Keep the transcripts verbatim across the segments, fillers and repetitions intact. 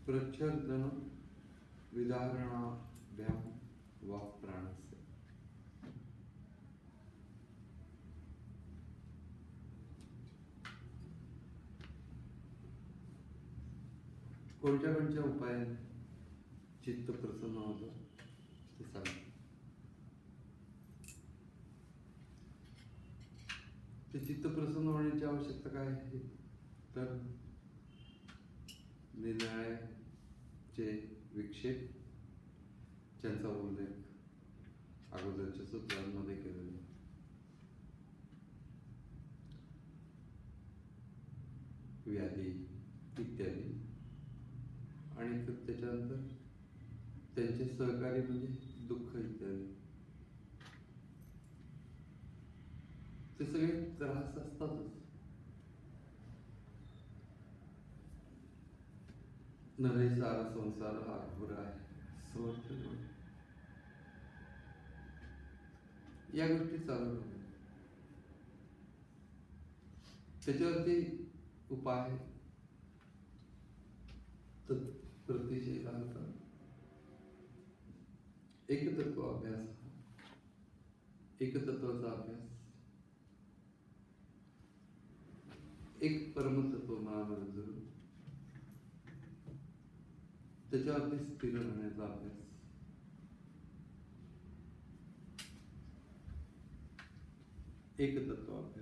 प्रच्छर्दन विदारणाभ्याम वाक् प्राणस्य. कोणत्या कोणत्या उपायाने चित्त प्रसन्न होतं ते सांग. ते चित्त प्रसन्न होण्याची आवश्यकता काय आहे तर निर्णयाचे विक्षेप ज्यांचा उल्लेख अगोदरच्या सूत्रांमध्ये केलेला. व्याधी इत्यादी आणि त्याच्यानंतर त्यांचे सहकारी म्हणजे दुःख इत्यादी. ते सगळे त्रास असतातच. नरे सारा संसार हा घोर आहे समर्थ या गोष्टी चालू होत्या. त्याच्यावरती उपाय प्रतिषेधांचा एकतत्व अभ्यास, एकतत्वाचा अभ्यास, एक परमतत्व मनामध्ये धरून त्याच्यावरती स्थिर राहण्याचा अभ्यास, एकतत्व अभ्यास.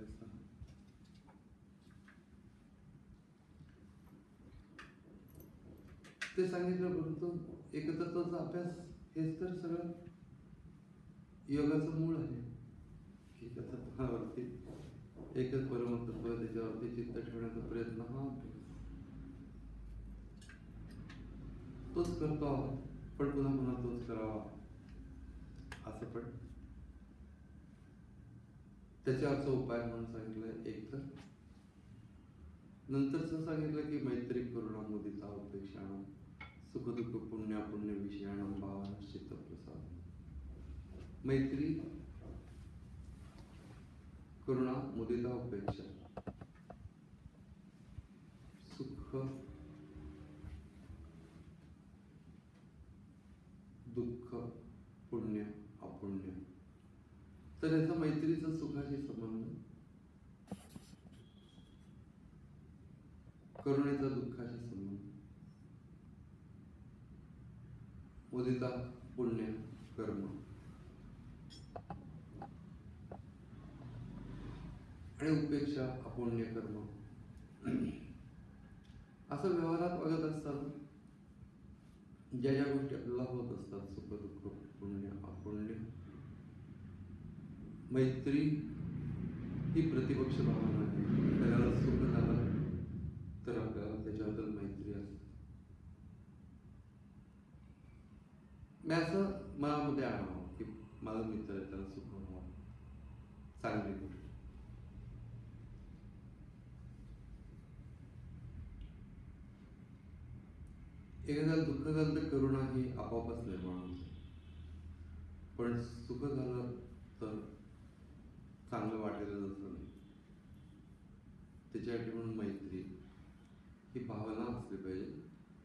ते सांगितलं. परंतु एकतत्वाचा अभ्यास हेच तर सगळं योगाचं मूळ आहे. एकतत्वावरती एकच परमतत्व त्याच्यावरती चित्त ठेवण्याचा प्रयत्न हा अभ्यास. तोच करतो पण पुन्हा पुन्हा तोच करावा असं पण त्याच्यावरचा उपाय म्हणून सांगितलं. एक तर नंतरच सांगितलं की मैत्री करुणा मुदिता उपेक्षाणं सुखदुःख पुण्यापुण्य विषयाणं भावना चित्तप्रसाद. मैत्री करुणा मुदिता उपेक्षा, सुख दुःख पुण्य अपुण्य. तर याचा मैत्रीचा सुखाशी संबंध, करुणेचा दुःखाशी संबंध, मुदिता पुण्य कर्म आणि उपेक्षा अपुण्य कर्म. असं व्यवहारात वागत असताना ज्या ज्या गोष्टी आपल्याला होत असतात, सुख दुःख पुण्य अपुण्य, मैत्री ही प्रतिपक्ष भावना आहे. त्याला सुख झालं तर आपल्याला त्याच्याबद्दल मैत्री असते. मी असं मनामध्ये आणावं की माझा मित्र आहे त्याला सुख व्हावं, चांगली गोष्ट. एखाद्याला दुःख झालं तर करुणा ही आपोआपच निर्माण होते. पण सुख झालं तर चांगलं वाटेल जसं त्याच्यासाठी म्हणून मैत्री ही भावना असली पाहिजे.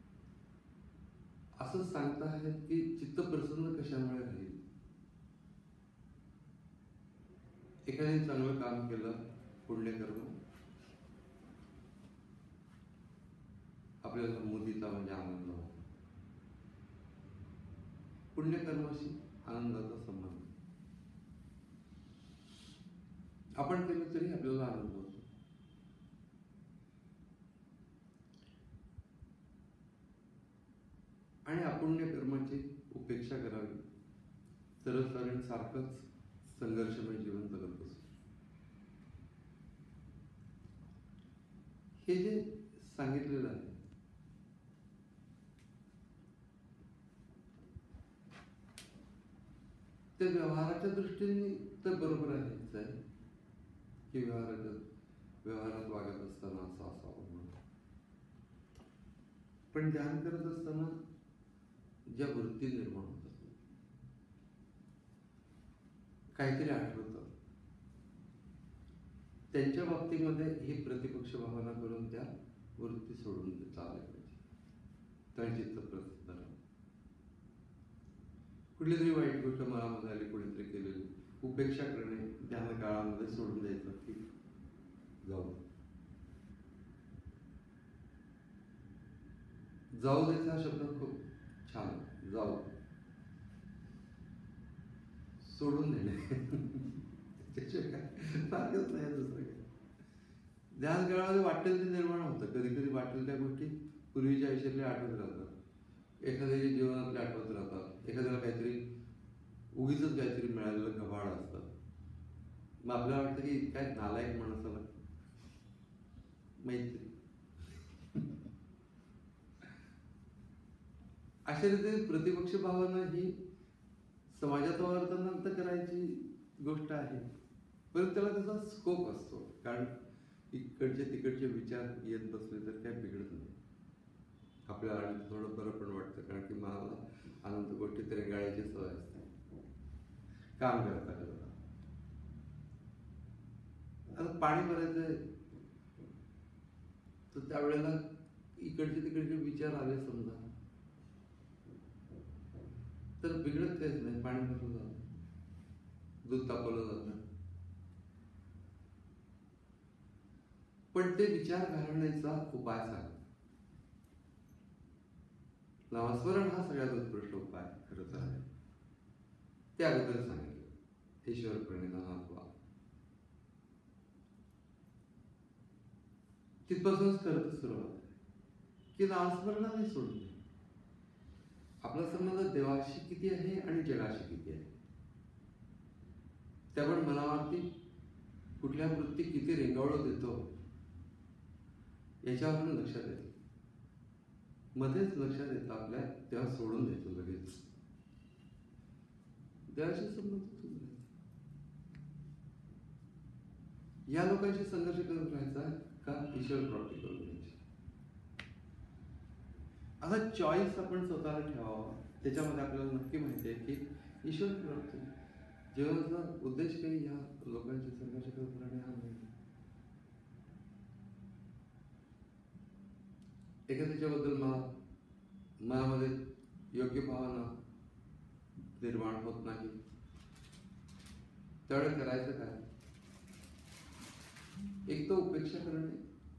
असं सांगता आहेत की चित्त प्रसन्न कशामुळे राहील. एखाद्याने चांगलं काम केलं, पुण्यकर्म, आपल्याला मुदिता म्हणजे आनंद होतो. पुण्यकर्माशी आनंदाचा संबंध. आपण केलं तरी आपल्याला आनंद होतो. आणि अपुण्य कर्माची उपेक्षा करावी. तरच कारण सारखंच संघर्षमय जीवन जगत असतो. हे जे सांगितलेलं आहे ते व्यवहाराच्या दृष्टीने तर बरोबर आहेच आहे की व्यवहाराच्या व्यवहारात वागत असताना असं असावं म्हणून. पण ध्यान करत असताना ज्या वृत्ती निर्माण होतात, काहीतरी आठवतं, त्यांच्या बाबतीमध्ये ही प्रतिपक्ष भावना करून त्या वृत्ती सोडून चालल्या पाहिजे. तर चित्त प्रसिद्ध राहतं. कुठली तरी वाईट गोष्ट मनामध्ये आली, कोणीतरी केलेली, उपेक्षा करणे, ध्यान काळामध्ये सोडून द्यायचं की जाऊ जाऊ द्यायचा हा शब्द खूप छान आहे. जाऊ सोडून देणे त्याच्याशिवाय काय सारखंच नाही दुसरं काय. ध्यान काळामध्ये वाटेल ते निर्माण होतं. कधी कधी वाटेल त्या गोष्टी पूर्वीच्या आयुष्यातल्या आठवत राहतात, एखाद्याच्या जीवनातल्या आठवत राहतात, एखाद्याला काहीतरी उगीच काहीतरी मिळालेलं गव्हाळ असतं. मग आपल्याला वाटतं की काय नालायक माणसाला मैत्री. अशा रीतीने प्रतिपक्ष भावना ही समाजात वर्तनांत करायची गोष्ट आहे, परंतु त्याला त्याचा स्कोप असतो. कारण इकडचे तिकडचे विचार येत बसले तर काय बिघडत नाही. आपल्याला आणि थोडं बरं पण वाटतं, कारण की मला अनंत गोष्टी तरी गाळायची सवय असते काम करता करता. आता पाणी भरायचंय तर त्यावेळेला इकडचे तिकडचे विचार आले समजा तर बिघडत काहीच नाही. पाणी भरलं जातं, दूध तापवलं जातं, पण ते विचार घालण्याचा उपाय सांग. नामस्मरण हा सगळ्यात उत्कृष्ट उपाय खरं तर आहे. ते अगोदर सांगितलं, ईश्वर प्रणिधानात्वा. तिथपासूनच करत सुरुवात आहे की नामस्मरणाने सोडून दे. आपला संबंध देवाशी किती आहे आणि जगाशी किती आहे, त्यामुळे मनावरती कुठल्या वृत्ती किती रेंगावळू देतो याच्यावरून लक्षात येतं. मध्येच लक्षात येतं आपल्या, तेव्हा सोडून द्यायचं लगेच. देवाशी संबंध तुटून द्यायचा. या लोकांशी संघर्ष करत राहायचा का ईश्वर प्राप्ती करून घ्यायची. असा चॉईस आपण स्वतःला ठेवावा. त्याच्यामध्ये आपल्याला नक्की माहिती आहे की ईश्वर प्राप्ती जीवनाचा उद्देश काही या लोकांशी संघर्ष करत राहणे हा नाही. एखाद्याच्याबद्दल मला मनामध्ये योग्य भावना निर्माण होत नाही, त्यावेळेस करायचं काय? एक तर उपेक्षा करणे,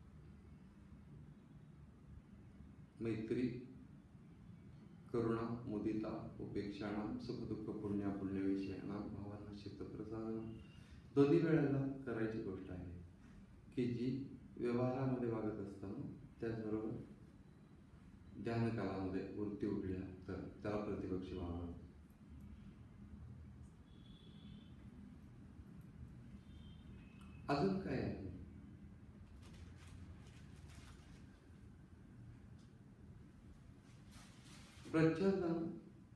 मैत्री, करुणा, मुदिता, उपेक्षाणाम, सुखदुःख, पुण्यापुण्य विषयाणाम भावना चित्तप्रसारण. दोन्ही वेळेला करायची गोष्ट आहे की जी व्यवहारामध्ये वागत असताना त्याचबरोबर ध्यान कालामध्ये वृत्ती उघडल्या तर त्याला प्रतिपक्ष भावना. अजून काय आहे? प्रच्छर्दन,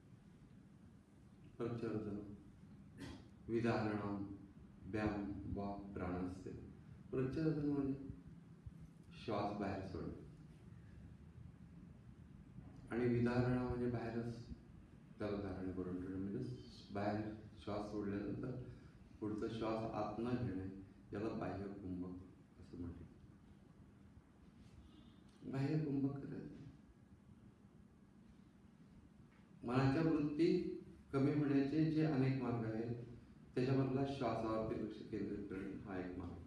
प्रच्छर्दन, विधारणम, व्यायाम वा प्राणास्ते. प्रच्छर्दन म्हणजे श्वास बाहेर सोडणे आणि विधारणा म्हणजे बाहेरच त्याला धारण करून ठेवणे. म्हणजे बाहेर श्वास सोडल्यानंतर पुढचा श्वास आत न घेणे, याला बाह्य कुंभक असं म्हणतात. बाह्य कुंभक करायचं. मनाच्या वृत्ती कमी होण्याचे जे अनेक मार्ग आहेत त्याच्यामधला श्वासावरती लक्ष केंद्रित करणे हा एक मार्ग.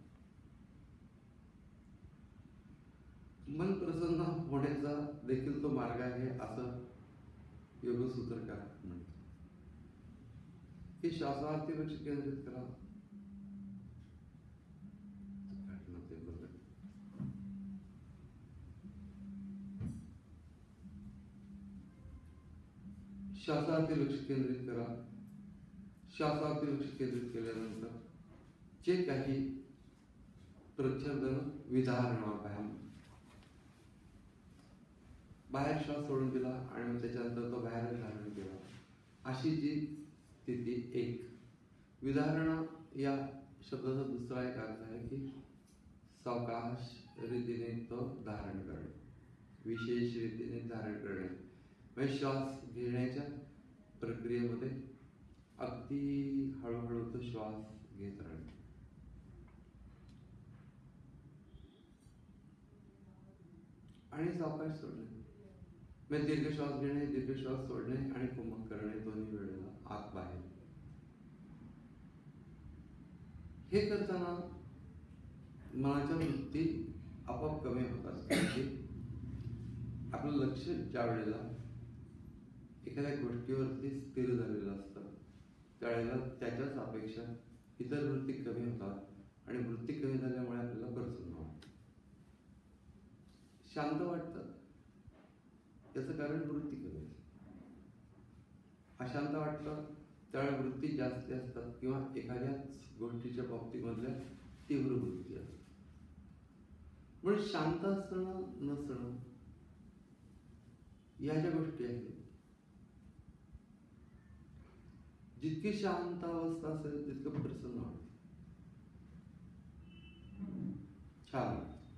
मन प्रसन्न होण्याचा देखील तो मार्ग आहे असं योगसूत्रकार म्हणतात की श्वासावरती लक्ष केंद्रित करा. श्वासावरती लक्ष केंद्रित करा. श्वासावरती लक्ष केंद्रित केल्यानंतर जे काही प्रच्छर्दन, विधारणा, व्यायाम, बाहेर श्वास सोडून दिला आणि त्याच्यानंतर तो बाहेर धारण केला, अशी जी स्थिती एक. विधारणा या शब्दाचा दुसरा एक अर्थ आहे की सावकाश रीतीने तो धारण करणे, विशेष रीतीने धारण करणे. म्हणजे श्वास घेण्याच्या प्रक्रियेमध्ये अगदी हळूहळू तो श्वास घेत राहणे. आणि सावकाश सोडणे. म्हणजे दीर्घ श्वास घेणे, दीर्घ श्वास सोडणे आणि कुंभक करणे दोन्ही वेळेला आत बाहेर. हे करताना मनाच्या वृत्ती आपोआप कमी होतात. कारण आपलं लक्ष ज्या वेळेला एखाद्या गोष्टीवरती स्थिर झालेलं असतं त्यावेळेला त्याच्याच अपेक्षा इतर वृत्ती कमी होतात आणि वृत्ती कमी झाल्यामुळे आपल्याला प्रसन्न वाटतं, शांत वाटतं. याचं कारण वृत्ती कमी. अशांत वाटतं त्यावेळेला वृत्ती जास्त असतात किंवा एखाद्याच गोष्टीच्या बाबतीमधल्या तीव्र वृत्ती असतात. म्हणून शांत असणं नसणं या ज्या गोष्टी आहेत, जितकी शांत अवस्था असेल तितकं प्रसन्न वाटतं, छान.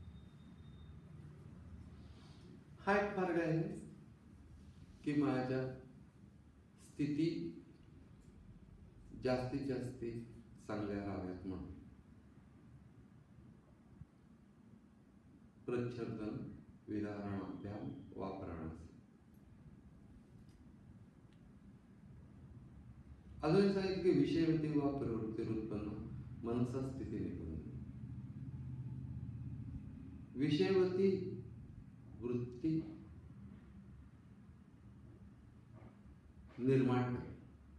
हा एक मार्ग आहे की माझ्या स्थिती जास्तीत जास्त चांगल्या राहाव्यात म्हणून प्रच्छन्न विधारणाभ्याम वापरणं. अजून सांगितलं की विषयवती वा प्रवृत्ती उत्पन्न मनसा स्थिती निघून. विषयवती वृत्ती निर्माण कर.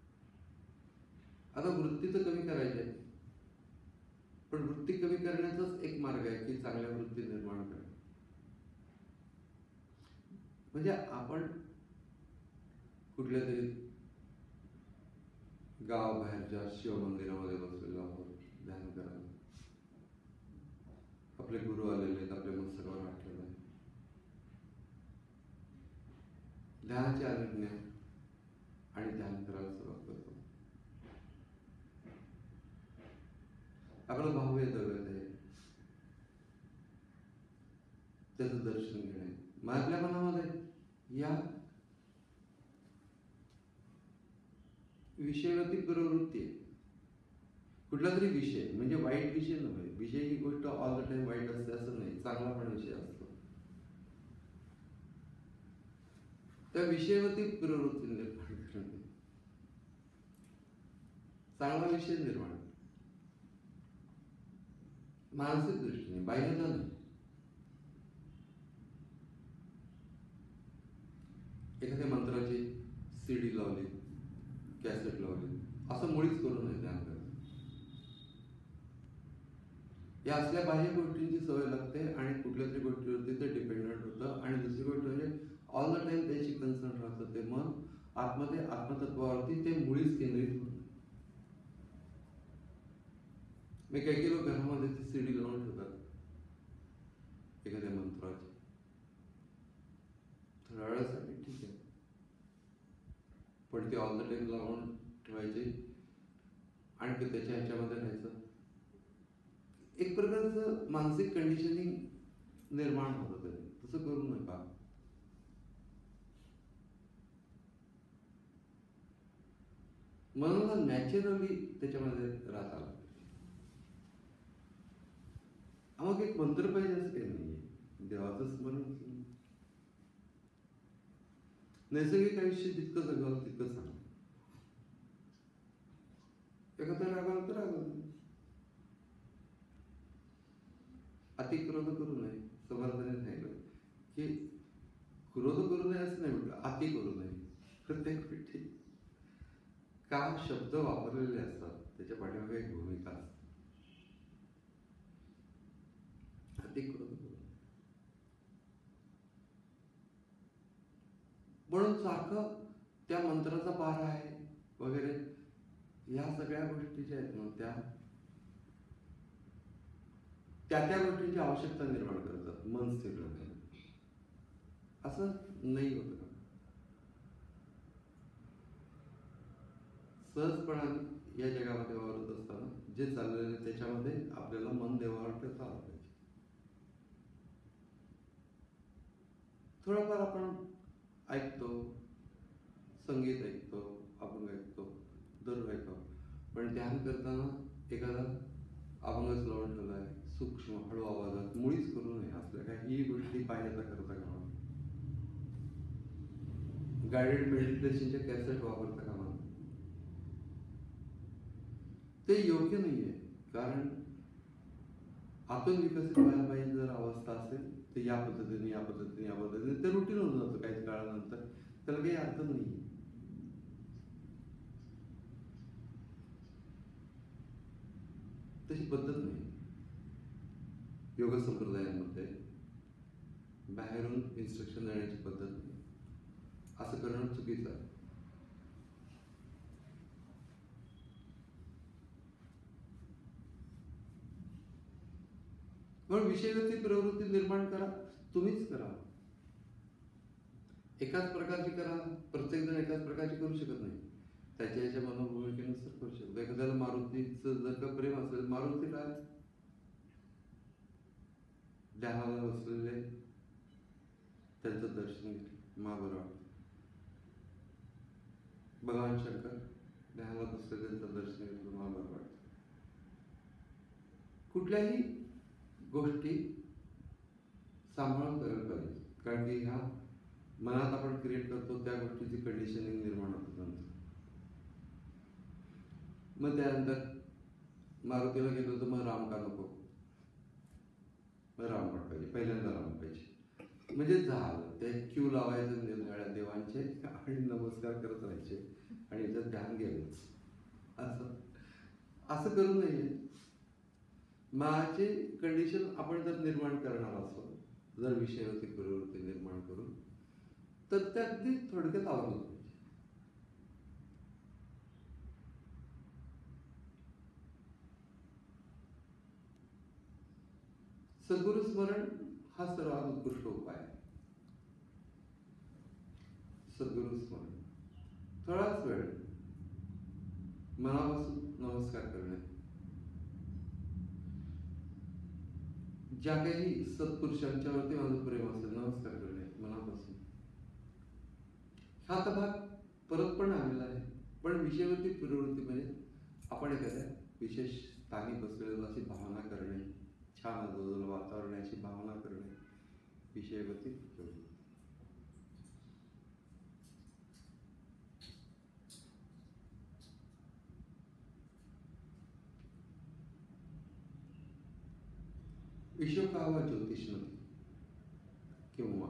आता वृत्ती तर कमी करायची आहे, पण वृत्ती कमी करण्याचाच एक मार्ग आहे की चांगल्या वृत्ती निर्माण करणे. म्हणजे आपण कुठल्या तरी गावाबाहेरच्या शिव मंदिरामध्ये बसलेलो आहोत ध्यान करायला. आपले गुरु आलेले आहेत, आपल्या मस्तकावर वाटलेलं आहे. ध्यानाची आज्ञा आणि ध्यान करायला सुरुवात करतो. आपलं भाव्य दैवत आहे त्याचं दर्शन घेणे. आपल्या मनामध्ये या विषयवती प्रवृत्ती आहे. कुठला तरी विषय म्हणजे वाईट विषय नव्हे. विषय ही गोष्ट ऑल द टाइम वाईट असते असं नाही, चांगला पण विषय असतो. त्या विषयवती प्रवृत्ती निर्माण करणे, चांगला विषय निर्माण मानसिक दृष्टीने, बाह्यता नाही. एखाद्या मंत्राची सीडी लावली, कॅसेट लावली असं मुळीच करू नये ध्यान करायचं. या असल्या बाह्य गोष्टींची सवय लागते आणि कुठल्या तरी गोष्टीवरती ते डिपेंडंट होतं. आणि दुसरी गोष्ट म्हणजे ऑल द टाइम त्याची कन्सर्न राहतं. ते मन आतमध्ये आत्मतत्वावरती ते मुळीच केंद्रित होत. मी काही काही लोक घरामध्ये ती सीडी लावून ठेवतात एखाद्या मंत्राची, थोड्या वेळासाठी ठीक आहे, पण ती ऑल द टाइम लावून ठेवायची आणि त्याच्या ह्याच्यामध्ये राहायचं. एक प्रकारचं मानसिक कंडिशनिंग निर्माण होतं. तरी तसं करू नका. मनाला नॅचरली त्याच्यामध्ये राहता आलं. मग एक मंत्र पाहिजे असं काही नाहीये. देवाचं स्मरण नैसर्गिक आयुष्य जितकं जगावं तितकं चांगलं. एखादा रागावलं तर रागावलं, अति क्रोध करू नये. समर्थाने सांगितलं की क्रोध करू नये असं नाही म्हटलं, अति करू नये. प्रत्येक गोष्टी का शब्द वापरलेले असतात त्याच्या पाठीमागे एक भूमिका असते. अति क्रोध करू नये म्हणून सारखं त्या मंत्राचा पार आहे वगैरे या सगळ्या गोष्टी ज्या आहेत ना त्या त्या त्या गोष्टींची आवश्यकता निर्माण करतात. मन स्थिर राहते असं नाही होत. सहजपणाने या जगामध्ये वावरत असताना जे चाललेलं त्याच्यामध्ये आपल्याला मन देवावर ठेवता आलं पाहिजे. थोडंफार आपण ऐकतो, संगीत ऐकतो, अभंग ऐकतो, दररोज ऐकतो, पण ध्यान करताना एखादा अभंगच लावून ठेवलाय सूक्ष्म हळू आवाजात मुळीच करू नये. असल्या काही गोष्टी पाहण्याचा करता कामा गायडेड मेडिटेशनच्या कॅसेट वापरता कामा नये. ते योग्य नाहीये. कारण आतून विकसित व्हायला पाहिजे जर अवस्था असेल तर या पद्धतीने या पद्धतीने या पद्धतीने ते रुटीन होऊन जातं काही काळानंतर. त्याला काही अर्थ नाही. तशी पद्धत नाही योग संप्रदायांमध्ये. बाहेरून इन्स्ट्रक्शन देण्याची पद्धत नाही. असं करणं चुकीचं आहे. म्हणून विषयवृत्ती प्रवृत्ती निर्माण करा, तुम्हीच करा. एकाच प्रकारची करा. प्रत्येक जण एकाच प्रकारची करू शकत नाही. त्याच्या याच्या मनोभूमिकेनुसार करू शकतो. एखाद्याला मारुतीचं जर का प्रेम असेल, मारुती काय ध्यानाला बसलेले त्यांचं दर्शन घेतलं मा बरं वाटतं. भगवान शंकर ध्यानाला बसलेले त्यांचं दर्शन घेतलं मा बरं वाटतं. कुठल्याही गोष्टी सांभाळून करायला पाहिजे. कारण की ह्या मनात आपण क्रिएट करतो त्या गोष्टीची कंडिशनिंग निर्माण होतं नंतर. मग त्यानंतर मारुतीला गेलो तर मग राम का नको, मग राम पण पाहिजे, पहिल्यांदा राम पाहिजे. म्हणजे झालं ते क्यू लावायचं निर्णया देवांचे आणि नमस्कार करत राहायचे आणि याच्यात ध्यान गेलंच. असं असं करू नये. माझे कंडिशन आपण जर निर्माण करणार असो, जर विषयावरती प्रवृत्ती निर्माण करून, तर ते अगदी थोडक्यात आवडलं पाहिजे. सद्गुरु स्मरण हा सर्वात उत्कृष्ट उपाय आहे. सद्गुरु स्मरण थोडाच वेळ मनापासून नमस्कार करणे. ज्या काही सत्पुरुषांच्या वरती माझं प्रेम असेल नमस्कार करणे मनापासून. हा तर भाग परत पण आलेला आहे. पण विषयवरती प्रवृत्ती म्हणजे आपण एखाद्या विशेष स्थानी बसलेलो अशी भावना करणे, छान आजूबाजूला वातावरण अशी भावना करणे, विषयवरती प्रवृत्ती. विशोका व ज्योतिषमती किंवा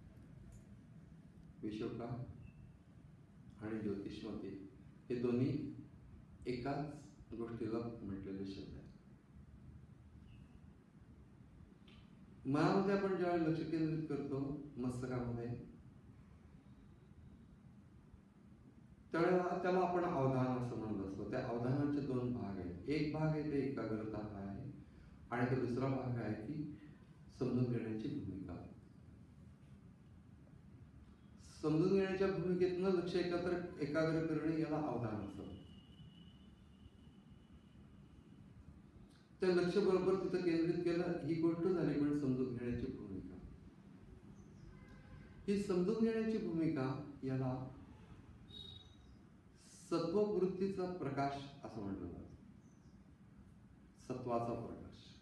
विशोका आणि ज्योतिषमती हे दोन्ही एकाच गोष्टीला म्हटलेले शब्द आहेत. मनामध्ये आपण ज्यावेळी लक्ष केंद्रित करतो मस्तकामध्ये, त्यावेळेला त्याला आपण अवधान असं म्हणत असतो. त्या अवधानाचे दोन भाग आहेत. एक भाग आहे ते एकाग्रता आहे आणि तो दुसरा भाग आहे की समजून घेण्याची भूमिका. समजून घेण्याच्या भूमिकेतनं लक्ष एकत्र एकाग्र करणे याला अवधान असतं. त्या लक्ष बरोबर तिथं केंद्रित केलं ही गोष्ट झाली म्हणजे समजून घेण्याची भूमिका. ही समजून घेण्याची भूमिका याला सत्ववृत्तीचा प्रकाश असं म्हटलं जातं. सत्वाचा प्रकाश.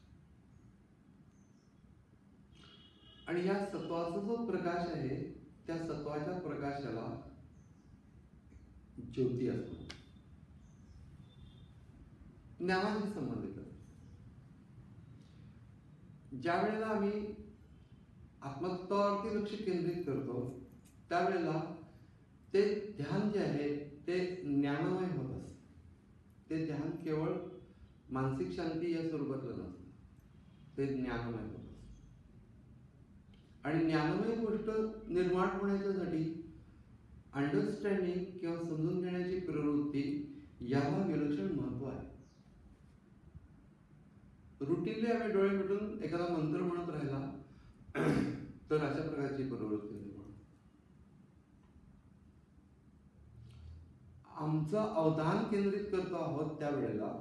आणि या सत्वाचा जो प्रकाश आहे त्या सत्वाच्या प्रकाशाला ज्योती असतो. ज्ञानाशी संबंधित. ज्या वेळेला आम्ही आत्मतत्वावरती लक्ष केंद्रित करतो त्यावेळेला ते ध्यान जे आहे ते ज्ञानमय होत असतं. ते ध्यान केवळ मानसिक शांती या स्वरूपातलं नसतं. ते ज्ञानमय होत असतं. आणि ज्ञानमय गोष्ट निर्माण होण्याच्यासाठी अंडरस्टँडिंग किंवा समजून घेण्याची प्रवृत्ती याला विलक्षण महत्व आहे. रुटीनली आम्ही डोळे मिटून एखादा मंत्र म्हणत राहिला तर अशा प्रकारची प्रवृत्ती निर्माण. आमचं अवधान केंद्रित करतो आहोत त्यावेळेला,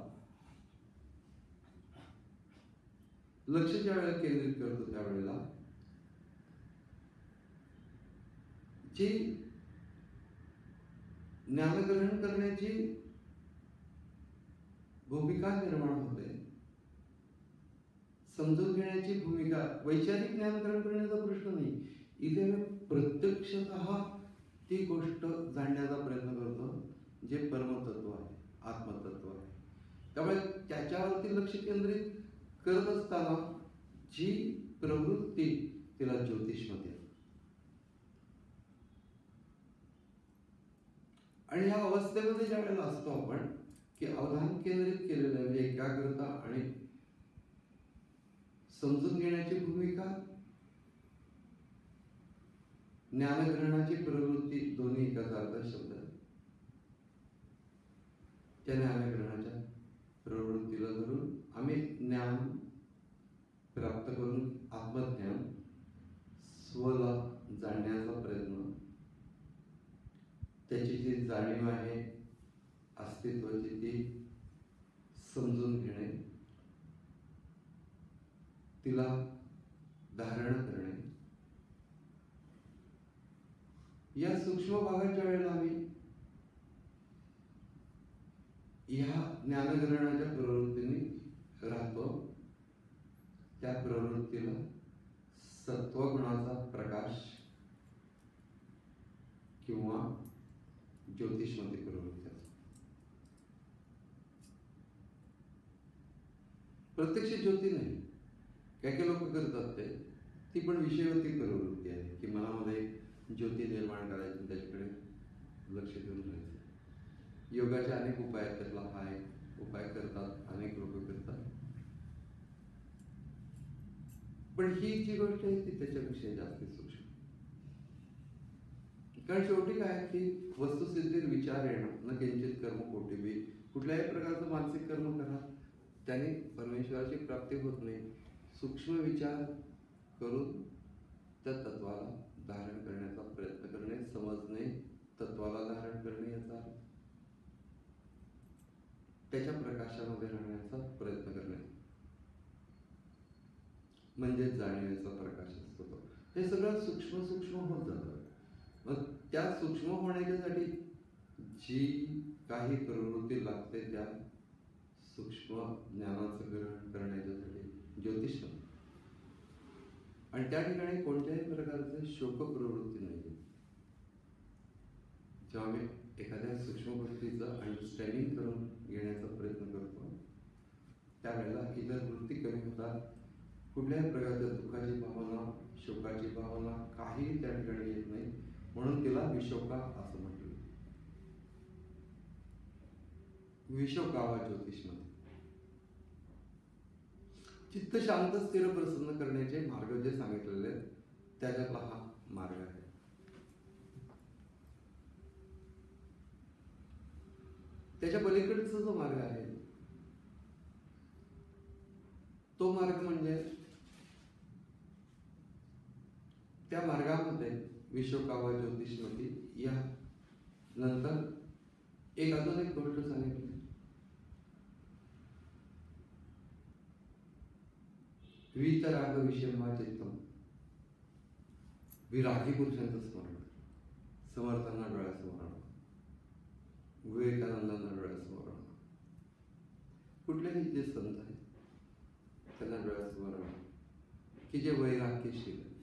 लक्ष ज्या वेळेला केंद्रित करतो त्यावेळेला जी ज्ञानग्रहण करण्याची भूमिका निर्माण होते, समजून घेण्याची भूमिका. वैचारिक ज्ञान ग्रहण करण्याचा प्रश्न नाही इथे. प्रत्यक्षतः ती गोष्ट जाणण्याचा प्रयत्न करतो जे परमतत्व आहे, आत्मतत्व आहे. त्यामुळे त्याच्यावरती लक्ष केंद्रित करत असताना जी प्रवृत्ती तिला ज्योतिष म्हणतात. आणि ह्या अवस्थेमध्ये ज्या वेळेला असतो आपण की अवधान केंद्रित केलेलं आहे, म्हणजे एकाग्रता आणि समजून घेण्याची भूमिका, ज्ञानग्रहणाची प्रवृत्ती, दोन्ही एकाच अर्थ शब्द आहे. त्या ज्ञानग्रहणाच्या प्रवृत्तीला धरून आम्ही ज्ञान प्राप्त करून आत्मज्ञान, स्वला जाणण्याचा प्रयत्न, त्याची जी जाणीव आहे अस्तित्वाची ती समजून घेणे, तिला धारण करणे, या सूक्ष्म भागाच्या वेळेला आम्ही ह्या ज्ञानग्रहणाच्या प्रवृत्तीने राहतो. त्या प्रवृत्तीला सत्वगुणाचा प्रकाश किंवा ज्योतिषमध्ये प्रवृत्ती असते. प्रत्यक्ष ज्योती नाही, काही काही लोक करतात ते, ती पण विषयवरती प्रवृत्ती आहे की मनामध्ये ज्योती निर्माण करायची, त्याच्याकडे लक्ष देऊन राहायचं. योगाचे अनेक उपाय आहेत, त्यातला हा एक उपाय करतात, अनेक लोक करतात. पण ही जी गोष्ट आहे ती त्याच्यापेक्षा जास्त सूक्ष्म. कारण शेवटी काय की वस्तुस्थितीत विचार येणं, न किंचित कर्म कोटिबी, कुठल्याही प्रकारचं मानसिक कर्म करा त्याने परमेश्वराची प्राप्ती होत नाही. सूक्ष्म विचार करून त्या तत्वाला धारण करण्याचा प्रयत्न करणे, समजणे, तत्वाला धारण करणे, याचा त्याच्या प्रकाशामध्ये राहण्याचा प्रयत्न करणे म्हणजे जाणीवेचा प्रकाश असतो तो. हे सगळं सूक्ष्म सूक्ष्म होत जातं. मग त्या सूक्ष्म होण्याच्यासाठी जी काही प्रवृत्ती लागते त्या सूक्ष्म ज्ञानाचं ग्रहण करण्याच्यासाठी ज्योतिष, आणि त्या ठिकाणी कोणत्याही प्रकारचे शोक प्रवृत्ती नाही. जेव्हा आम्ही एखाद्या सूक्ष्म गोष्टीचं अंडरस्टँडिंग करून घेण्याचा प्रयत्न करतो त्यावेळेला इतर वृत्ती कमी होतात. कुठल्याही प्रकारच्या दुःखाची भावना, शोकाची भावना काही त्या ठिकाणी येत नाही. म्हणून तिला विशोका असं म्हटलं. विशोकावा ज्योतिषमध्ये चित्त शांत स्थिर प्रसन्न करण्याचे मार्ग जे सांगितलेले आहेत त्याच्यातला हा मार्ग आहे. त्याच्या पलीकडचा जो मार्ग आहे तो मार्ग म्हणजे त्या मार्गामध्ये विशोकावा ज्योतिषमध्ये या नंतर एक अजून एक गोष्ट सांगितली, वीतराग विषयमा चित्तम, विरागी पुरुषांचं स्मरण, समर्थांना डोळ्यासमोर आणा, विवेकानंदांना डोळ्यासमोर आणा, कुठलेही जे संत आहेत त्यांना डोळ्यासमोर आणा की जे वैराग्यशील आहे,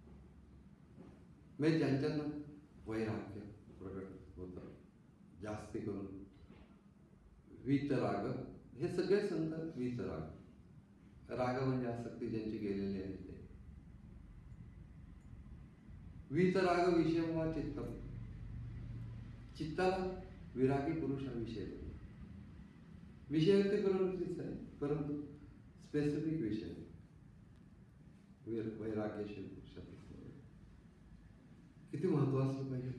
म्हणजे ज्यांच्यानं वैराग्य प्रगट होतं जास्ती करून. वीतराग हे सगळे संत वीतराग, राग म्हणजे आसक्ती ज्यांची गेलेली आहे ते. वीतराग विषय वा चित्तम, चित्ताला विरागी पुरुष हा विषय आहे. विषय ते प्रवृत्तीच आहे परंतु स्पेसिफिक विषय वैराग्यशील पुरुषाचा. किती महत्व असलं पाहिजे.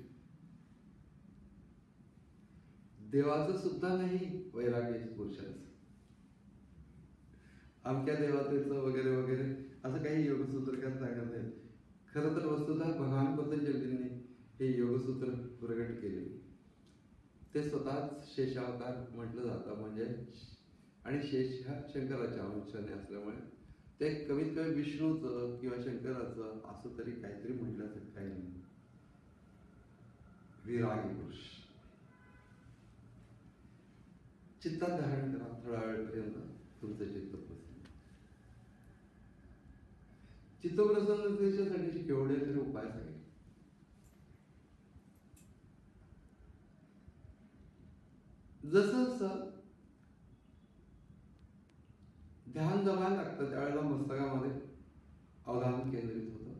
देवाचं सुद्धा नाही वैराग्य पुरुषाचं, अमक्या देवतेचं वगैरे वगैरे असं काही योगसूत्रकार सांगत आहेत. खरं तर वस्तुतः भगवान पतंजलींनी हे योगसूत्र प्रगट केले. ते स्वतःच शेषावतार म्हटलं जातं म्हणजे, आणि शेष हा शंकराच्या अंशाने असल्यामुळे ते कमीत कमी विष्णूचं किंवा शंकराचं असं तरी काहीतरी म्हटल्याचं काही नाही. विरागी पुरुष चित्तात धारण करा थोड्या वेळपर्यंत तुमचं चित्त प्रसन्न. चित्त प्रसन्नतेच्यासाठी केवढे तरी उपाय सांगितले. जसं जसं ध्यान जमायला लागतं त्यावेळेला मस्तकामध्ये अवधान केंद्रित होतं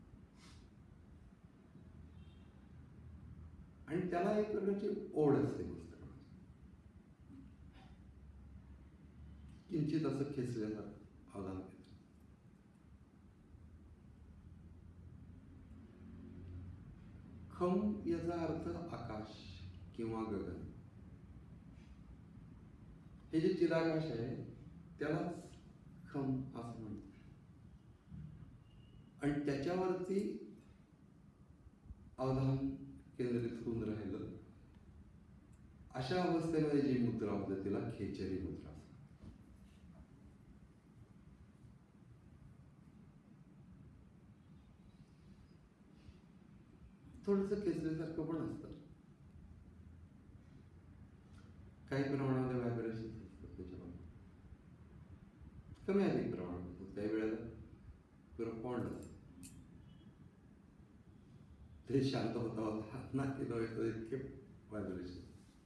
आणि त्याला एक प्रकारची ओढ असते मस्तकामध्ये, किंचित असं खेचल्यासारखं अवधान केंद्रित. खम याचा अर्थ आकाश किंवा गगन. हे जे चिराकाश आहे त्यालाच खम असं म्हणतात. आणि त्याच्यावरती अवधान केंद्रित होऊन राहिलं अशा अवस्थेमध्ये जी मुद्रा होते तिला खेचरी मुद्रा. थोडंसं खेचल्यासारखं पण असतं, काही प्रमाणामध्ये व्हायब्रेशन असतात त्याच्यामध्ये, कमी अधिक प्रमाणात असतात. काही वेळेला पुरं पॉन्ड असतं ते शांत होता होता नाकी नव्हे इतके व्हायब्रेशन.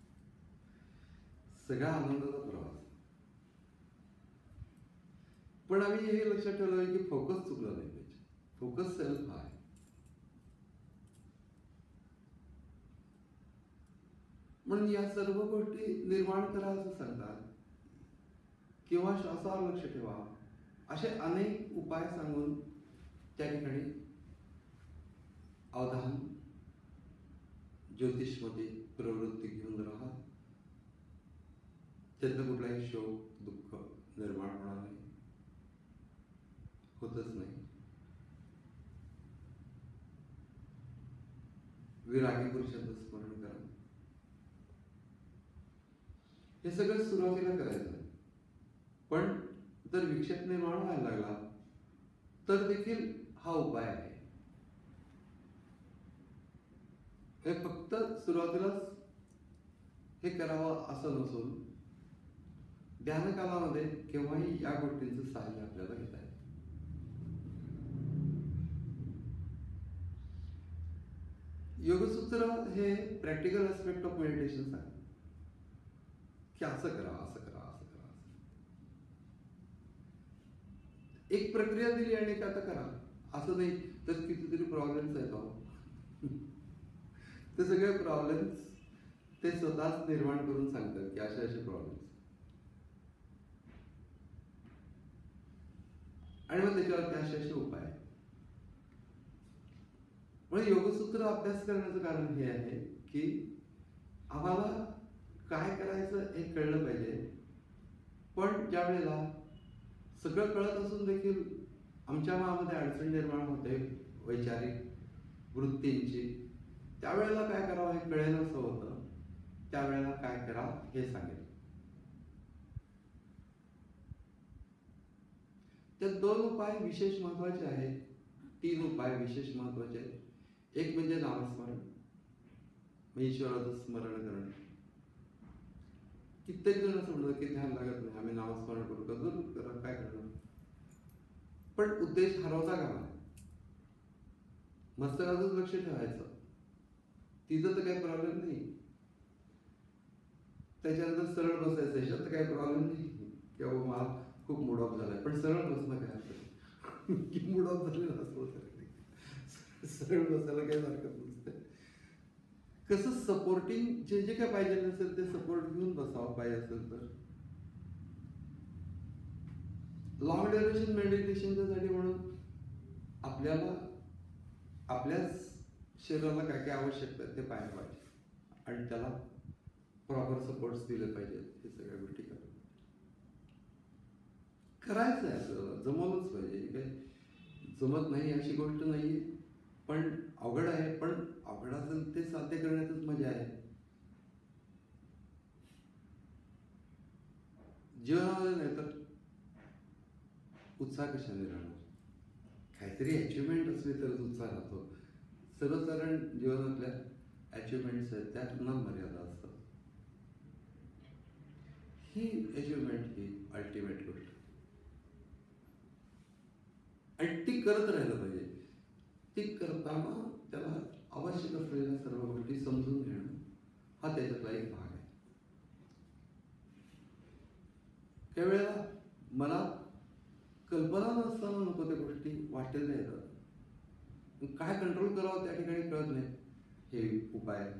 सगळा आनंदाचा प्रवास. पण आम्ही हे लक्षात ठेवलं आहे की फोकस चुकला नाही पाहिजे. फोकस सेल्फ आहे. म्हणून या सर्व गोष्टी निर्माण करा असं सांगतात किंवा श्वासावर लक्ष ठेवा असे अनेक उपाय सांगून त्या ठिकाणी अवधान ज्योतिषमध्ये प्रवृत्ती घेऊन राहा. त्यातनं कुठलाही शोक दुःख निर्माण होणार नाही, होतच नाही. विरागी पुरुषाचं स्मरण करा. हे सगळं सुरुवातीला करायचं आहे. पण जर विक्षेप निर्माण व्हायला लागला तर देखील हा उपाय आहे. हे फक्त सुरुवातीलाच हे करावं असं नसून ध्यानकालामध्ये केव्हाही या गोष्टींचं सहाय्य आपल्याला घेता येतं. योगसूत्र हे प्रॅक्टिकल ऍस्पेक्ट ऑफ मेडिटेशन आहे की असं करा असं करा असं करा असं. एक प्रक्रिया दिली आणि का आता करा असं नाही तर कितीतरी प्रॉब्लेम्स आहेत. ते सगळे प्रॉब्लेम्स ते स्वतःच निर्माण करून सांगतात की असे असे प्रॉब्लेम्स, आणि मग त्याच्यावर असे असे उपाय. म्हणजे योगसूत्र अभ्यास करण्याचं कारण हे आहे की आम्हाला काय करायचं हे कळलं पाहिजे. पण ज्या वेळेला सगळं कळत असून देखील आमच्या मनामध्ये अडचण निर्माण होते वैचारिक वृत्तींची, त्यावेळेला काय करावं हे कळेल असं होतं. त्यावेळेला काय करा हे सांगेल. त्या दोन उपाय विशेष महत्वाचे आहेत. तीन उपाय विशेष महत्वाचे आहेत. एक म्हणजे नामस्मरण, ईश्वराचं स्मरण करणं. कित्येक जण असं म्हणतात की ध्यान लागत नाही, आम्ही नामस्मरण करू का? जरूर करा, काय करणार. पण उद्देश हरवता कामा नये. मस्तकातच लक्ष ठेवायचं, तिथं तर काही प्रॉब्लेम नाही. त्याच्यानंतर सरळ बसायचं, याच्यात तर काही प्रॉब्लेम नाही किंवा मला खूप मूड ऑफ झालाय, पण सरळ बसणं काय असतं की मूड ऑफ झालेलं असतं तरी सरळ बसायला काही हरकत नसते. कसं सपोर्टिंग जे जे काय पाहिजे नसेल ते सपोर्ट घेऊन बसावं पाहिजे असेल तर. लॉंग ड्युरेशन मेडिटेशनच्या साठी म्हणून आपल्याला आपल्याच शरीराला काय काय आवश्यकता आहे ते पाहायला पाहिजे आणि त्याला प्रॉपर सपोर्ट्स दिले पाहिजेत. हे सगळ्या गोष्टी करा. करायचं आहे आपल्याला, जमवलंच पाहिजे. काही जमत नाही अशी गोष्ट नाहीये, पण अवघड आहे. पण अवघड असेल ते साध्य करण्यातच मजा आहे. जीवनामध्ये नाही तर उत्साह कशाने राहणार? काहीतरी अचिव्हमेंट असली तरच उत्साह राहतो. सर्वसाधारण जीवनातल्या अचिव्हमेंट्स आहेत त्यांना मर्यादा असतात. ही अचिव्हमेंट ही अल्टिमेट गोष्ट आणि ती करत राहिलं पाहिजे. ती करताना त्याला आवश्यक असलेल्या सर्व गोष्टी समजून घेणं हा त्याच्यातला एक भाग आहे. त्यावेळेला मला कल्पना नसताना नको त्या गोष्टी वाटेल येतात. काय कंट्रोल करावं त्या ठिकाणी कळत नाही. हे उपाय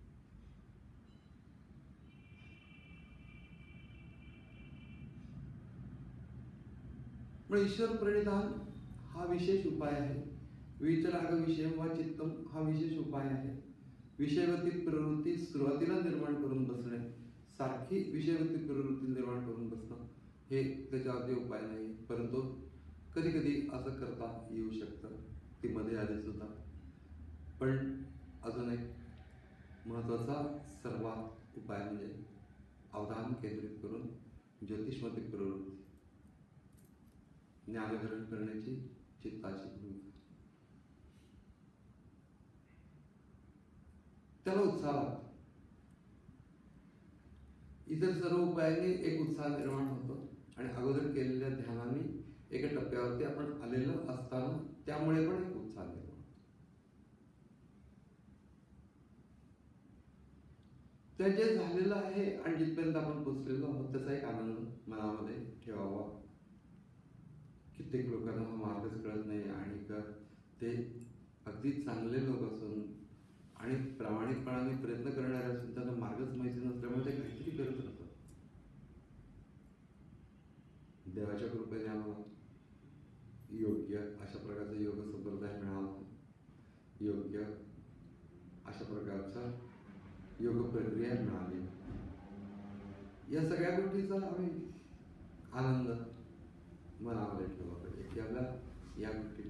म्हणजे ईश्वर प्रणिधान हा विशेष उपाय आहे. वितराग विषय वा चित्तम हा विशेष उपाय आहे. विषयवती प्रवृत्ती सुरुवातीला निर्माण करून बसणे, सारखी विषयवती प्रवृत्ती निर्माण करून बसणं हे त्याच्यावरती उपाय नाही. परंतु कधी कधी असं करता येऊ शकतं, ती मध्ये आली सुद्धा. पण अजून एक महत्वाचा सर्वात उपाय म्हणजे अवधान केंद्रित करून ज्योतिषमती प्रवृत्ती ज्ञानग्रहण करण्याची चित्ताची भूमिका. त्याला उत्साह लागतो. इतर सर्व उपायांनी एक उत्साह निर्माण होतो आणि अगोदर केलेल्या ध्यानाने एका टप्प्यावरती आपण आलेलं असताना त्यामुळे पण एक उत्साह निर्माण होतो. ते जे झालेलं आहे आणि जिथपर्यंत आपण पोचलेलो आहोत त्याचा एक आनंद मनामध्ये ठेवावा. कित्येक लोकांना हा मार्गच कळत नाही आणि ते अगदी चांगले लोक असून आणि प्रामाणिकपणाने प्रयत्न करणारे असून त्यांना मार्गच माहिती नसल्यामुळे ते काहीतरी करत राहतात. देवाच्या कृपेने आम्हाला योग्य अशा प्रकारचा योग संप्रदाय मिळाला, योग्य अशा प्रकारचा योग प्रक्रिया मिळाली. या सगळ्या गोष्टीचा आम्ही आनंद मनामध्ये ठेवला पाहिजे की आपल्याला या गोष्टी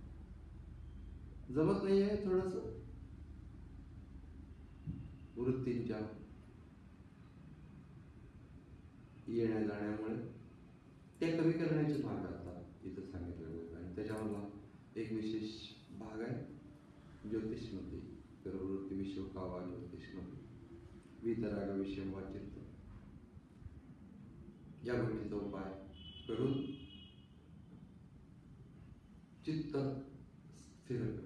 जमत नाही आहे. थोडस वृत्तींच्या येण्या जाण्यामुळे ते कमी करण्याचे मार्ग आता इथं सांगितलेले आहेत. आणि त्याच्यामधला एक विशेष भाग आहे ज्योतिषमती प्रवृत्ती विश्वकावा ज्योतिषमती वितराग विषय वा चित्त. या गोष्टीचा उपाय करून चित्त स्थिर कर.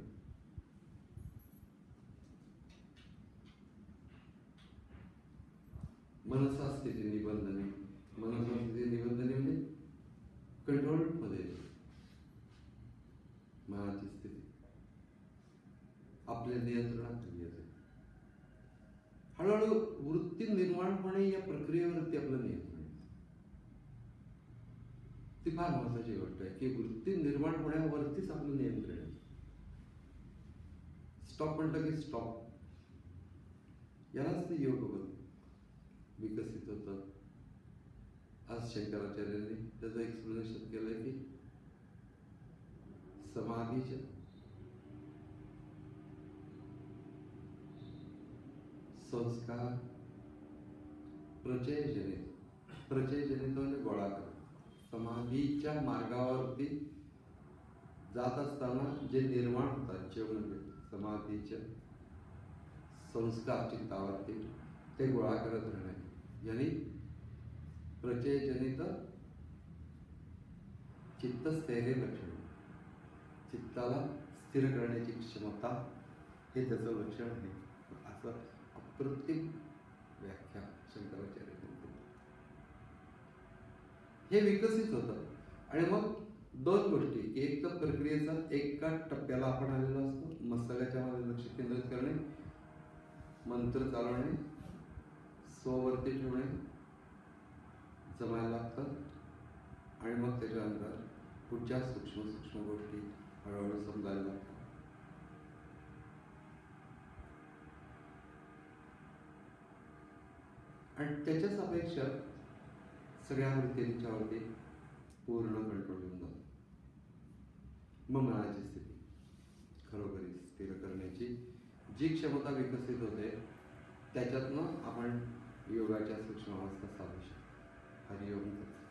मनसा स्थिती निबंधने, मनसा स्थिती निबंधने म्हणजे कंट्रोल मध्ये मनाची स्थिती आपल्या नियंत्रणाखाली असेल. हळूहळू वृत्ती निर्माण होणे या प्रक्रियेवरती आपलं नियंत्रण. ती फार महत्वाची गोष्ट आहे की वृत्ती निर्माण होण्यावरतीच आपलं नियंत्रण आहे. स्टॉप म्हटलं की स्टॉप. यालाच ते योग विकसित होतं. आज शंकराचार्यांनी त्याचं एक्सप्लेनेशन केलंय की समाधीच्या संस्कार प्रचयजनित, प्रचयजनित म्हणजे गोळाकार. समाधीच्या मार्गावरती जात असताना जे निर्माण होतात जीवनामध्ये समाधीच्या संस्कार चित्तावरती ते गोळा करत राहणे यानी प्रचयजनित चित्तस्थैर्य लक्षण. चित्ताला स्थिर करण्याची क्षमता हे त्याचं लक्षण आहे. असं अप्रतिम व्याख्या शंकराचार्य केली. हे विकसित होतं आणि मग दोन गोष्टी, एक तर प्रक्रियेचा एका टप्प्याला आपण आलेलो असतो. मस्तकाच्या मध्ये लक्ष केंद्रित करणे, मंत्र चालवणे, स्ववरती ठेवणे जमायला लागतात आणि मग त्याच्यानंतर पुढच्या सूक्ष्म सूक्ष्म गोष्टी हळूहळू समजायला लागतात. आणि त्याच्याच अपेक्षा सगळ्या वृत्तींच्यावरती पूर्ण कंट्रोल होऊन जातो. मग मनाची स्थिती खरोखरी स्थिर करण्याची जी क्षमता विकसित होते त्याच्यातनं आपण योगाच्या सूक्ष्म अवस्था साधू शकतो. हरिओम.